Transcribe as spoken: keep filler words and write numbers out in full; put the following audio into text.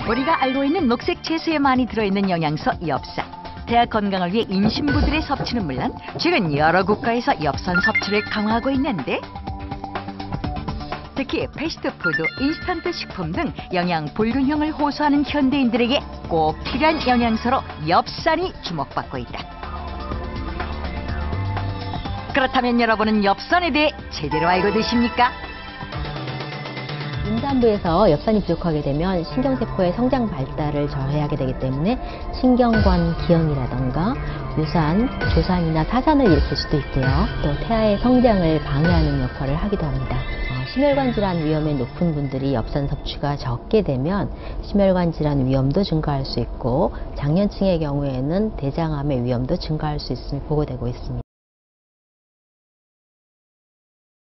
우리가 알고 있는 녹색 채소에 많이 들어있는 영양소 엽산. 대학 건강을 위해 임신부들의 섭취는 물론 최근 여러 국가에서 엽산 섭취를 강화하고 있는데, 특히 패스트푸드, 인스턴트 식품 등 영양 불균형을 호소하는 현대인들에게 꼭 필요한 영양소로 엽산이 주목받고 있다. 그렇다면 여러분은 엽산에 대해 제대로 알고 계십니까? 임산부에서 엽산이 부족하게 되면 신경세포의 성장 발달을 저해하게 되기 때문에 신경관 기형이라던가 유산, 조산이나 사산을 일으킬 수도 있고요. 또 태아의 성장을 방해하는 역할을 하기도 합니다. 어, 심혈관 질환 위험이 높은 분들이 엽산 섭취가 적게 되면 심혈관 질환 위험도 증가할 수 있고, 장년층의 경우에는 대장암의 위험도 증가할 수 있음이 보고되고 있습니다.